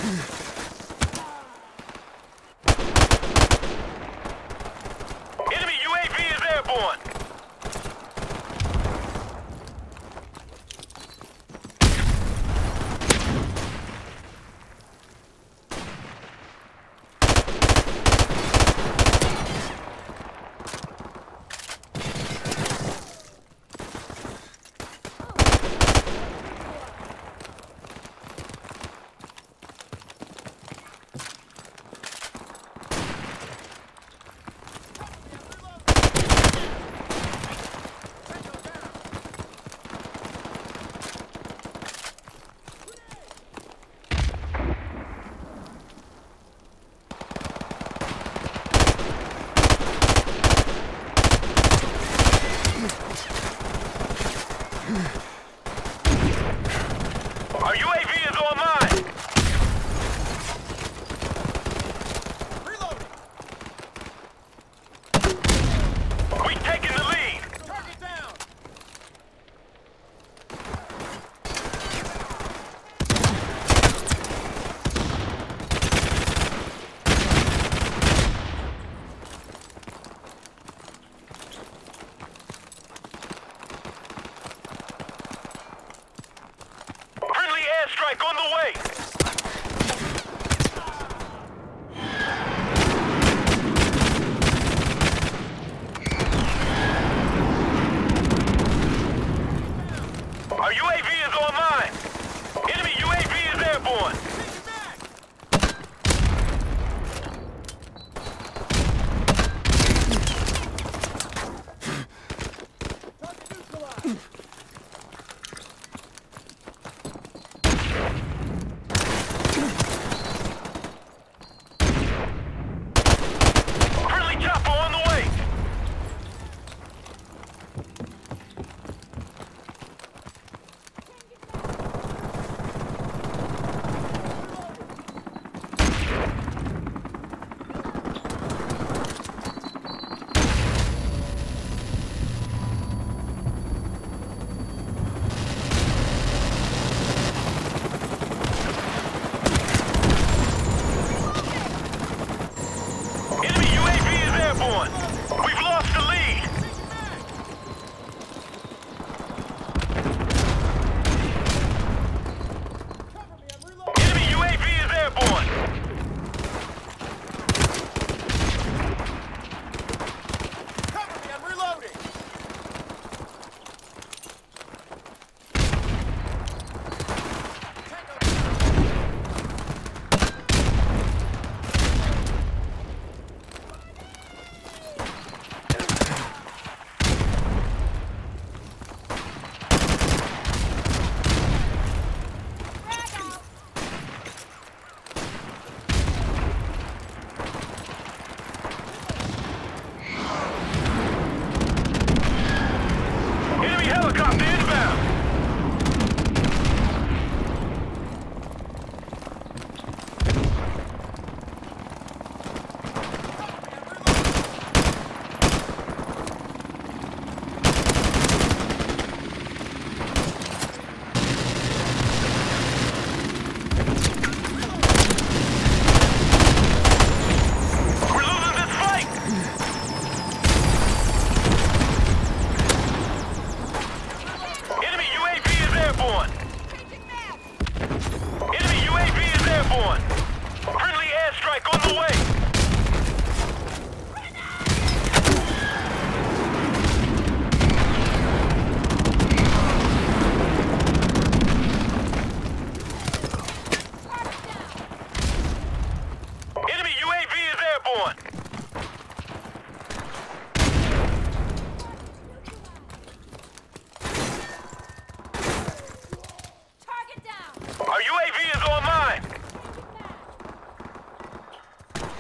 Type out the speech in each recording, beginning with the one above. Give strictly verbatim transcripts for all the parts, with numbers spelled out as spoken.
Enemy U A V is airborne. Our U A V is online. Reloading. We've taken the lead. Target down. Friendly airstrike on the way. Our U A V is online. Enemy U A V is airborne. Take it back. Target neutralized. Friendly chopper on the way. Enemy U A V is airborne. We've lost the lead. Cover me. I'm reloading. Enemy U A V is airborne. Cover me. I'm reloading. Tango down. Enemy helicopter inbound. We're losing this fight. Enemy U A V is airborne. Enemy U A V is airborne. Friendly airstrike on the way. Enemy U A V is airborne. Target down! Our U A V is online.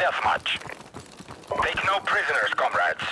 deathmatch. Take no prisoners, comrades.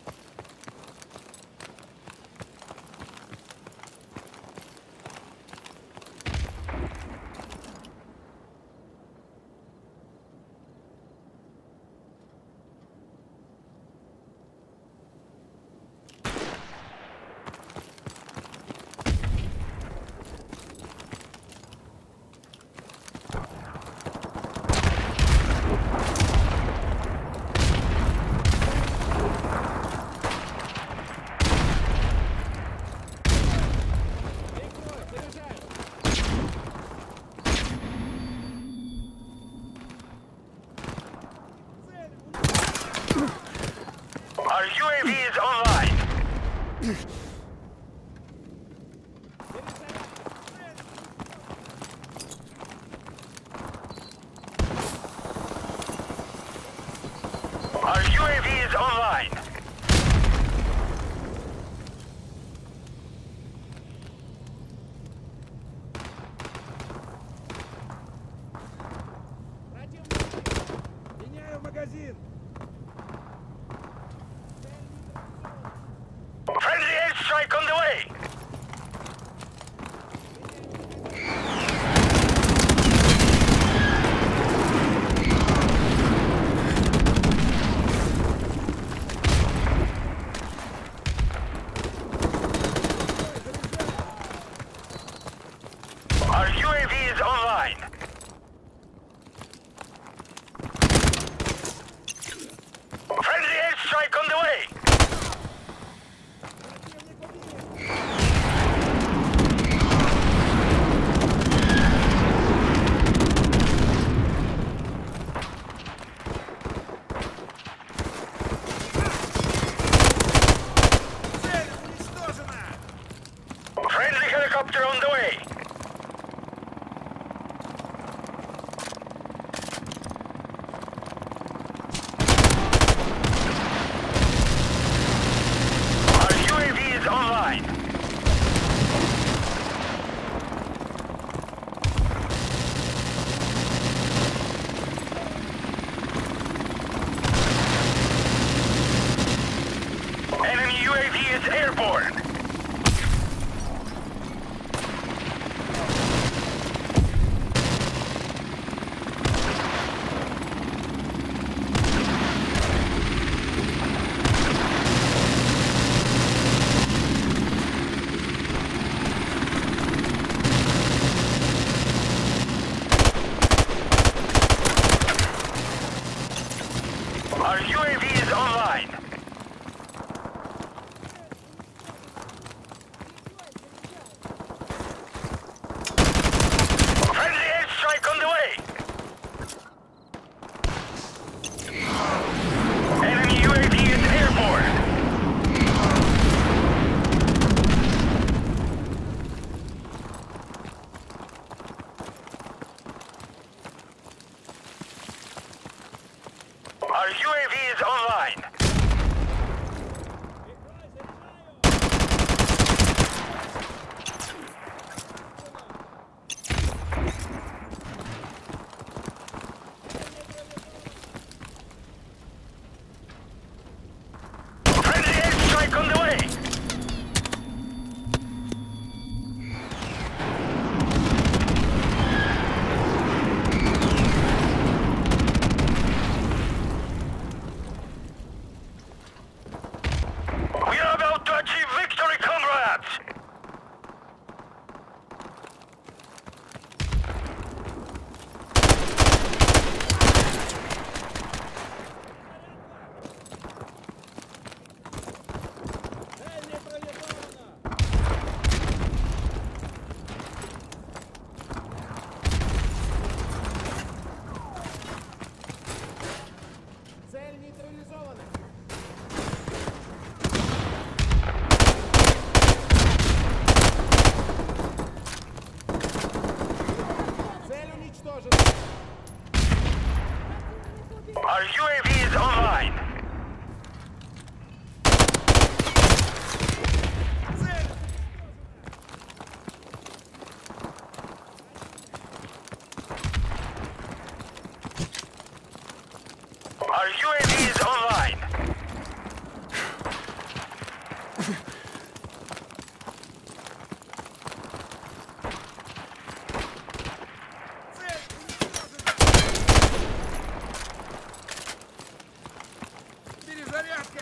Our U A V is online. Our U A V is online. Меняю магазин! Friendly airstrike on the way. Our U A V is online. Friendly airstrike on the way. Friendly helicopter on the way. Our U A V is online. Enemy U A V is airborne. Our U A V is online. Friendly airstrike on the way. Enemy U A V is airborne. Our U A V is online. Friendly airstrike on the way. Our U A V is online. Перезарядка!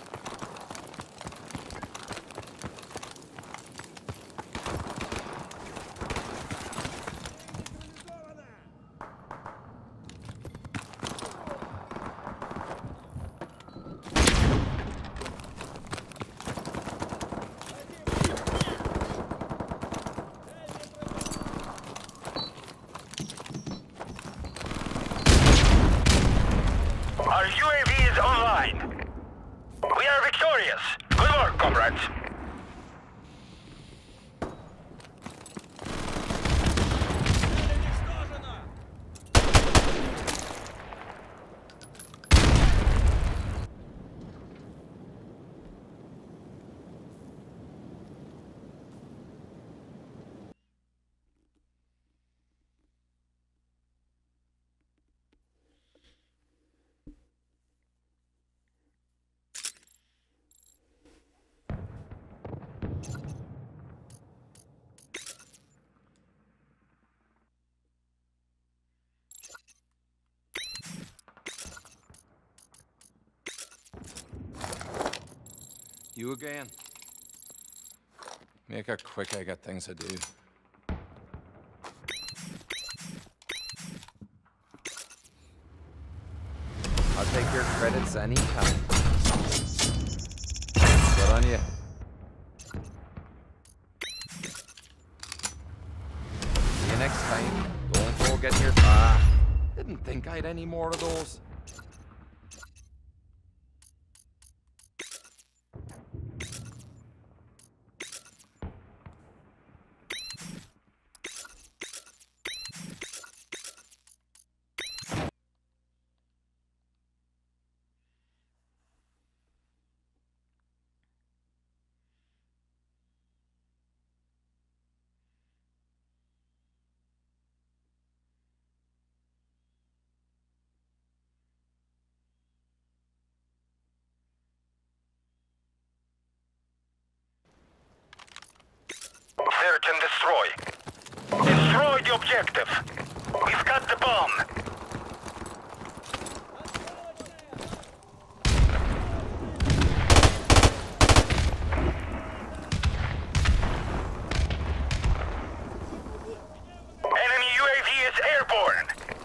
Our U A V is online. We are victorious. Good work, comrades. You again? Make it quick, I got things to do. I'll take your credits anytime. Good on you. See you next time. Don't forget your... Ah, didn't think I'd any more of those. Search and destroy. Destroy the objective. We've got the bomb. Enemy U A V is airborne.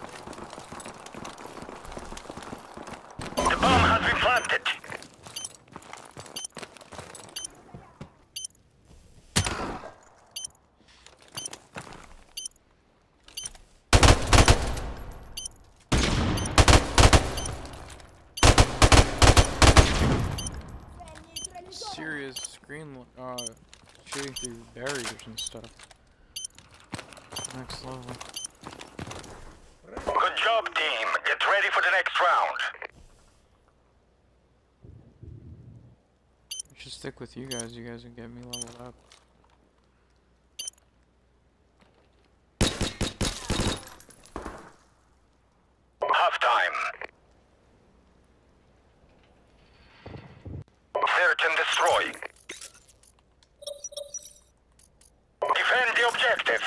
The bomb has been planted. Serious screen, uh, shooting through barriers and stuff. Next level. Good job, team. Get ready for the next round. I should stick with you guys. You guys can get me leveled up. Half time. Search and destroy. Defend the objective.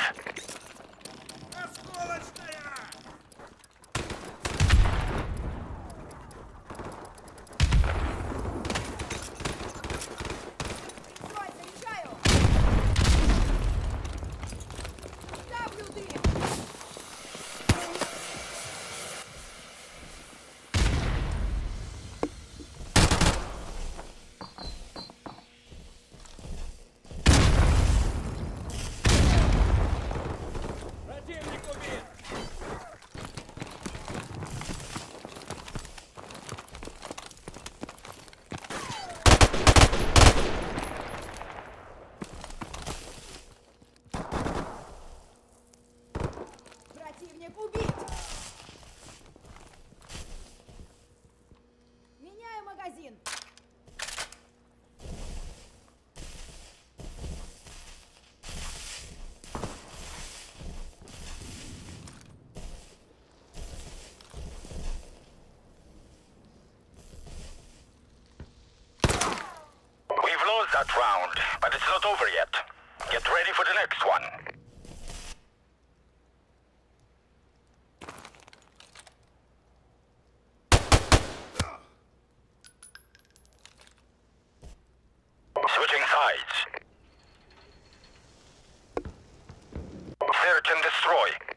round, but it's not over yet. Get ready for the next one. Switching sides. Search and destroy.